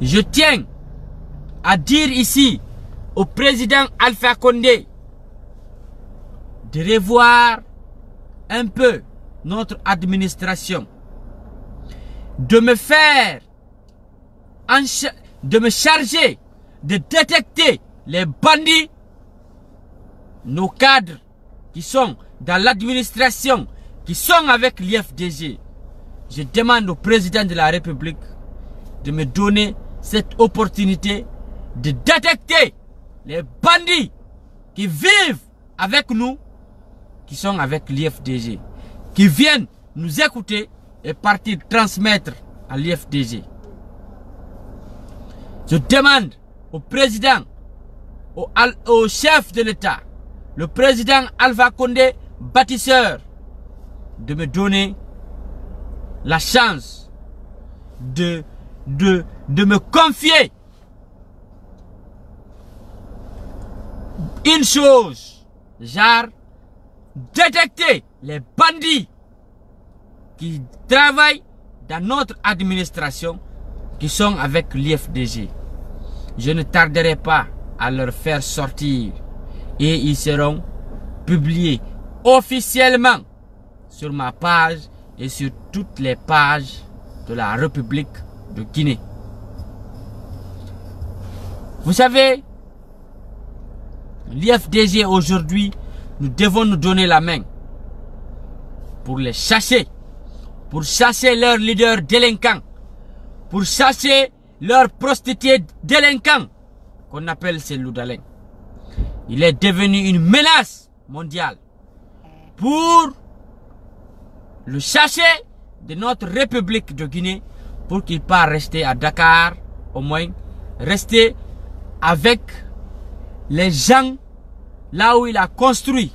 Je tiens à dire ici au président Alpha Condé de revoir un peu notre administration, de me charger de détecter les bandits, nos cadres qui sont dans l'administration, qui sont avec l'IFDG. Je demande au président de la République de me donner cette opportunité de détecter les bandits qui vivent avec nous, qui sont avec l'IFDG, qui viennent nous écouter et partir transmettre à l'IFDG. Je demande au président, au chef de l'État, le président Alpha Condé, bâtisseur, de me donner la chance de me confier une chose, genre détecter les bandits qui travaillent dans notre administration, qui sont avec l'IFDG. Je ne tarderai pas à leur faire sortir et ils seront publiés officiellement sur ma page et sur toutes les pages de la République de Guinée. Vous savez, l'IFDG aujourd'hui, nous devons nous donner la main pour les chasser, pour chasser leurs leaders délinquants, pour chasser leurs prostituées délinquants qu'on appelle ces Loudalens. Il est devenu une menace mondiale. Pour le chasser de notre République de Guinée, pour qu'il ne pas rester à Dakar, au moins rester avec les gens là où il a construit.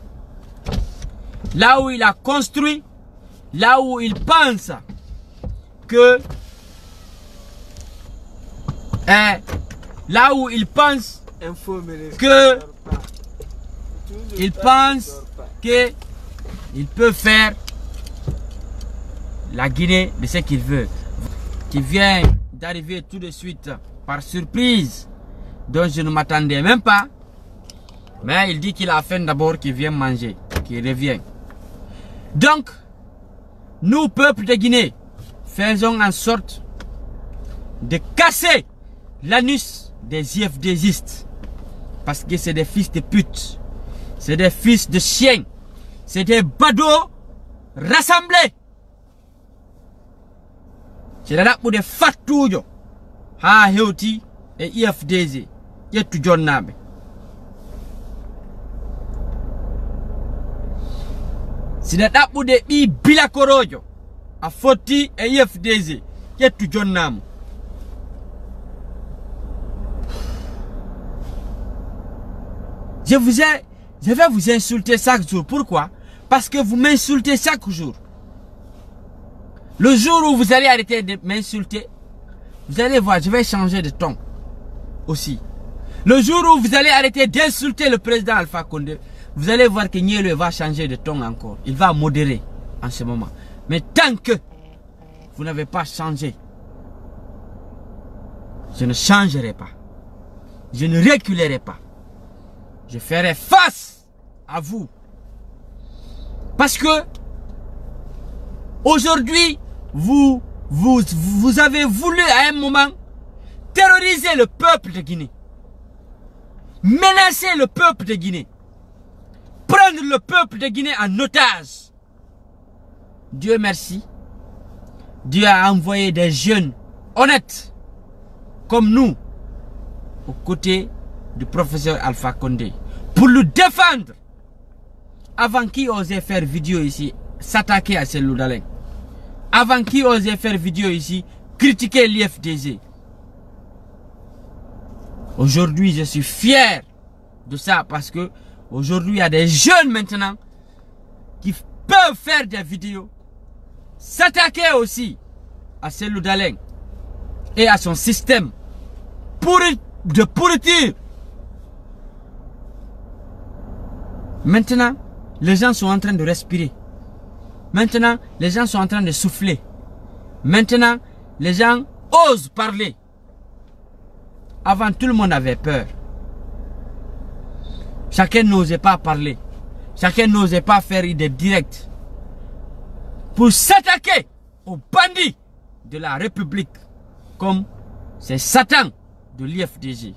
Là où il a construit, là où il pense que là où il pense que il peut faire la Guinée de ce qu'il veut, qui vient d'arriver tout de suite par surprise, dont je ne m'attendais même pas. Mais il dit qu'il a faim d'abord, qu'il vient manger, qu'il revient. Donc, nous, peuple de Guinée, faisons en sorte de casser l'anus des IFDGistes. Parce que c'est des fils de pute. C'est des fils de chiens. C'est des badauds rassemblés. C'est là pour des fatouilles. Ha Heuti et IFDG. Yetu John Nabe. C'est là pour des Bilakorojo. A Foti et IFDG. Yetu John Nabe. Je vais vous insulter chaque jour. Pourquoi? Parce que vous m'insultez chaque jour. Le jour où vous allez arrêter de m'insulter, vous allez voir, je vais changer de ton aussi. Le jour où vous allez arrêter d'insulter le président Alpha Condé, vous allez voir que Niele va changer de ton encore. Il va modérer en ce moment. Mais tant que vous n'avez pas changé, je ne changerai pas. Je ne reculerai pas. Je ferai face à vous. Parce que aujourd'hui, vous avez voulu à un moment terroriser le peuple de Guinée. Menacer le peuple de Guinée. Prendre le peuple de Guinée en otage. Dieu merci. Dieu a envoyé des jeunes honnêtes comme nous aux côtés du professeur Alpha Condé pour le défendre. Avant qui osait faire vidéo ici, s'attaquer à ces Loudalens. Avant qui osait faire vidéo ici, critiquer l'IFDG. Aujourd'hui, je suis fier de ça parce que aujourd'hui, il y a des jeunes maintenant qui peuvent faire des vidéos, s'attaquer aussi à ces Loudalens et à son système de pourriture. Maintenant, les gens sont en train de respirer. Maintenant, les gens sont en train de souffler. Maintenant, les gens osent parler. Avant, tout le monde avait peur. Chacun n'osait pas parler. Chacun n'osait pas faire des directs pour s'attaquer aux bandits de la République, comme c'est Satan de l'IFDG.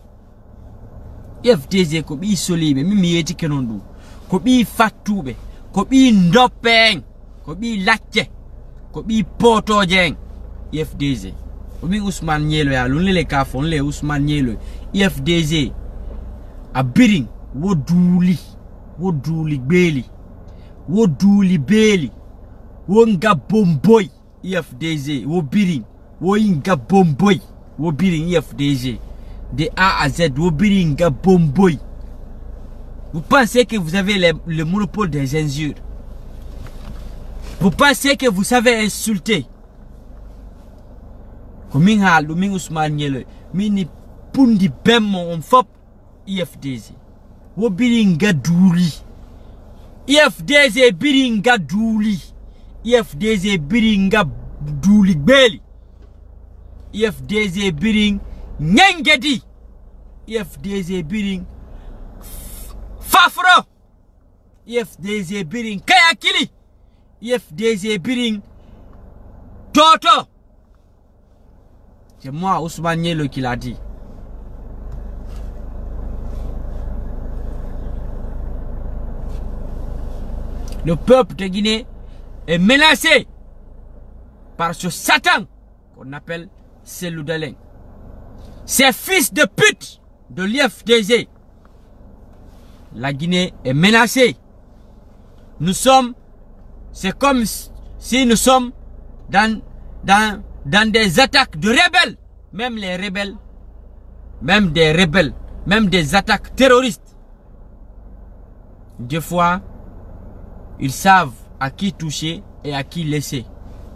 IFDG ko bi solibe mi yeti kenondu ko bi fatube ko bi ndopeng ko bi lacce ko bi potojeng IFDG ko bi Ousmane Nyelo ya lele ka fon le Ousmane Nyelo IFDG a biring wo duli beli wo duli beli wo nga bomboy IFDG wo biring wo nga bomboy wo biring IFDG de A à Z, Wobiringa Bomboy. Vous pensez que vous avez le monopole des injures. Vous pensez que vous savez insulter. Comme Ousmane Nyelo, mini pundi bemmo on fop IFDG. Wobiringa douli. IFDG biringa douli. IFDG biringa douli beli. IFDG biring Nyengedi. IFDG biring Fafro. IFDG biring Kayakili. IFDG biring Toto. C'est moi Ousmane Nyelo qui l'a dit. Le peuple de Guinée est menacé par ce Satan qu'on appelle Cellou Dalein. Ces fils de pute de l'IFDG. La Guinée est menacée. Nous sommes, c'est comme si nous sommes dans des attaques de rebelles. Même les rebelles, même des rebelles, même des attaques terroristes. Des fois, ils savent à qui toucher et à qui laisser.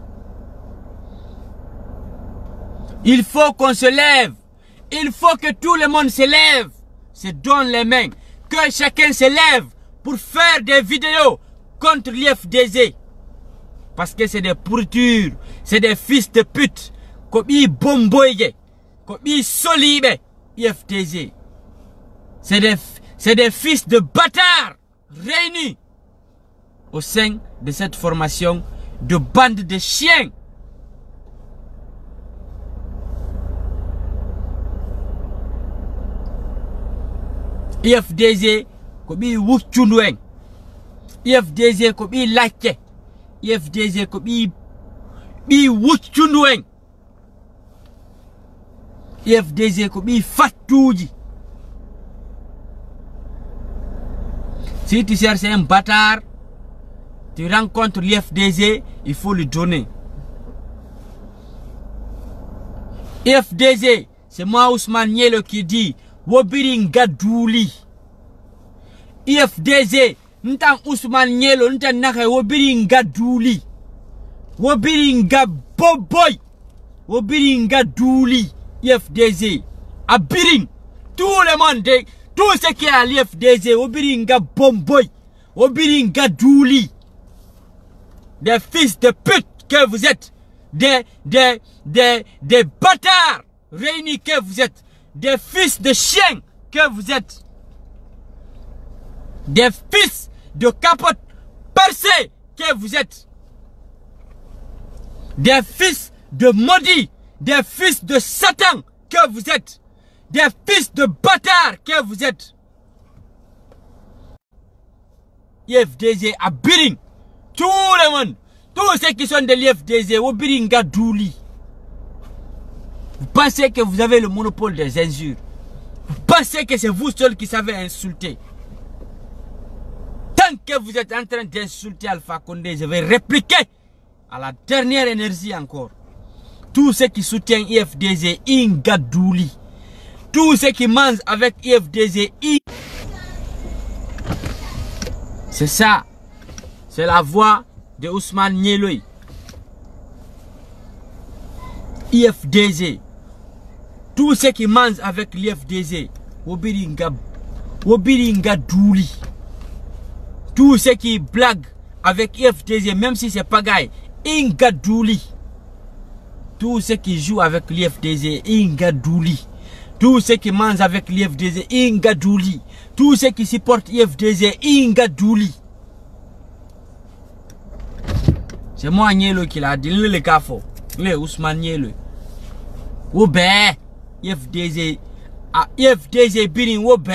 Il faut qu'on se lève. Il faut que tout le monde se lève, se donne les mains, que chacun se lève pour faire des vidéos contre l'IFDG. Parce que c'est des pourritures, c'est des fils de pute, comme ils bomboye, comme ils solibe, IFDG. C'est des fils de bâtards réunis au sein de cette formation de bande de chiens. IFDG ko bi wuccunduen. IFDG ko bi lacce. IFDG ko bi wuccunduen. IFDG ko bi fattuji. Si tu cherches un bâtard, tu rencontres l'IFDG, il faut lui donner. IFDG, c'est moi Ousmane Nyelo qui dit Wobiringa douli. IFDG, n'tan Ousmane Nyelo, n'tan nake Wobiringa douli. Wobiringa boboy. Wobiringa douli. IFDG. Abiring. Tout le monde, tout ce qui est à l'IFDG, Wobiringa bomboy. Wobiringa douli. Des fils de pute que vous êtes. Des bâtards réunis que vous êtes. Des fils de chiens que vous êtes. Des fils de capote percés que vous êtes. Des fils de maudits. Des fils de Satan que vous êtes. Des fils de bâtards que vous êtes. IFDG à Biring. Tout le monde. Tous ceux qui sont de l'IFDG au Biringa Douli. Vous pensez que vous avez le monopole des injures. Vous pensez que c'est vous seul qui savez insulter. Tant que vous êtes en train d'insulter Alpha Condé, je vais répliquer à la dernière énergie encore. Tous ceux qui soutiennent IFDG, Inga Douli. Tous ceux qui mangent avec IFDG, c'est ça. C'est la voix de Ousmane Nyelo. IFDG. Tous ceux qui mangent avec l'IFDG, Wobiringa Douli. Tous ceux qui blaguent avec l'IFDG, même si c'est pas gay, Inga Douli. Tous ceux qui jouent avec l'IFDG, Inga Douli. Tous ceux qui mangent avec l'IFDZ, Inga Douli. Tous ceux qui supportent l'IFDZ, Inga Douli. C'est moi Nielo qui l'a dit, le cafo. Le Ousmane Nielo. Oube, IFDZ. IFDZ Bini, Oube.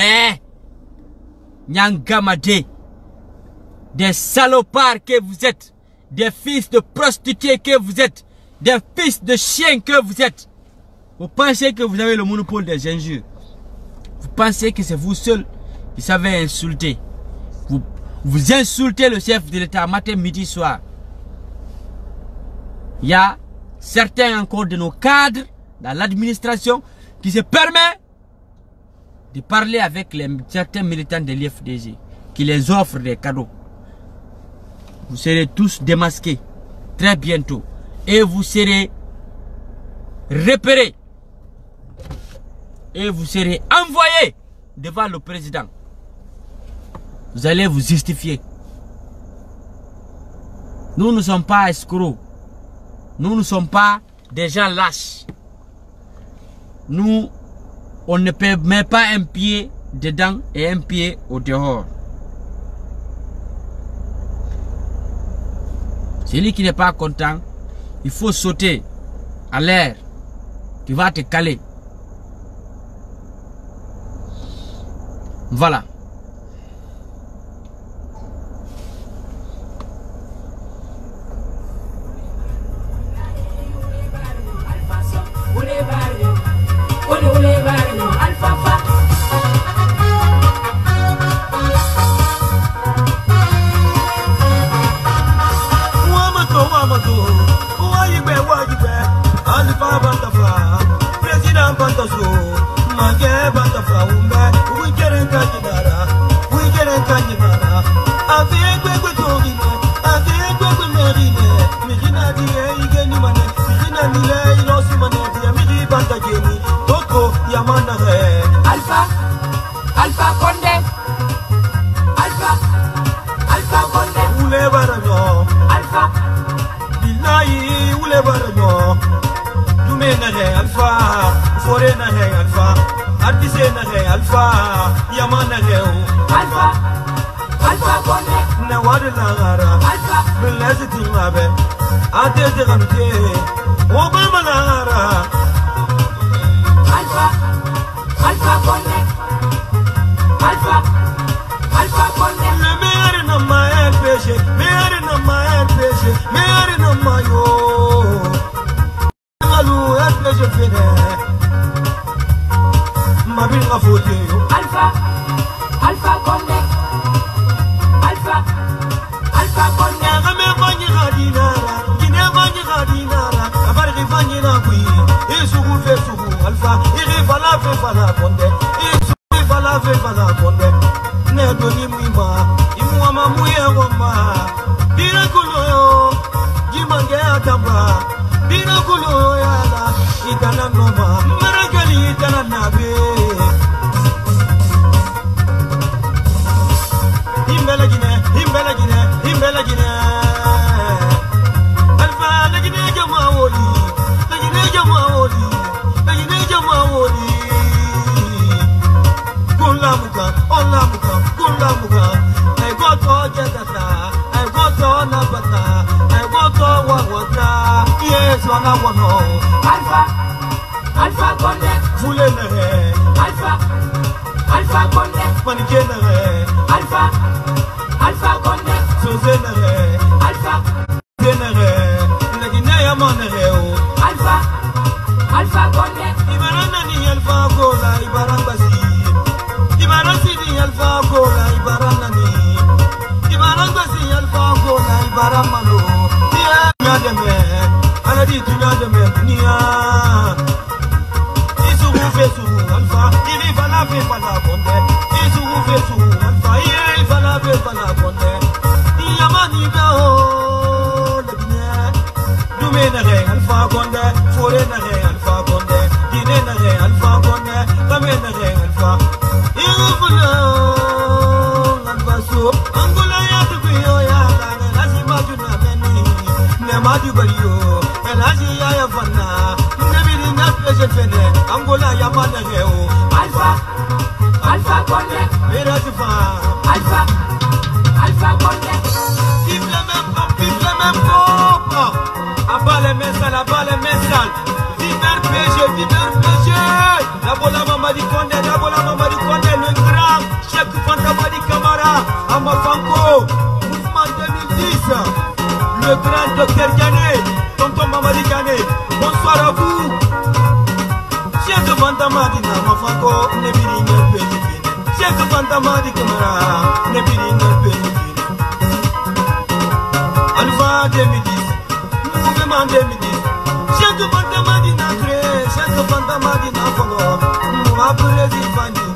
Nyangamade. Des salopards que vous êtes. Des fils de prostituées que vous êtes. Des fils de chiens que vous êtes. Vous pensez que vous avez le monopole des injures. Vous pensez que c'est vous seul qui savez insulter. Vous insultez le chef de l'État matin, midi, soir. Il y a certains encore de nos cadres dans l'administration qui se permettent de parler avec certains militants de l'IFDZ qui les offrent des cadeaux. Vous serez tous démasqués très bientôt et vous serez repérés et vous serez envoyés devant le président. Vous allez vous justifier. Nous ne sommes pas escrocs. Nous ne sommes pas des gens lâches. Nous, on ne met pas un pied dedans et un pied au dehors. Celui qui n'est pas content, il faut sauter à l'air. Tu vas te caler. Voilà. Angola Alpha, Alpha Condé. Alpha, Alpha Condé. Vive les mêmes pauvres. Abat les mains sales, abat les mains sales. Vive RPG, vive RPG. D'abord la maman du Condé, le grand chef Fantamadi Camara, Amafanko, mouvement 2010. Le grand docteur Gane, tonton Mamadi Gane. Bonsoir à vous. Chef Fantamadi Amafanko, Nebiri Petit. Chef Fantamadi Camara, Nebiri Petit. Alpha 2010, mouvement 2010. Chef Fantamadi Nacré, chef Fantamadi Nafongo, Mouaboué Zifani.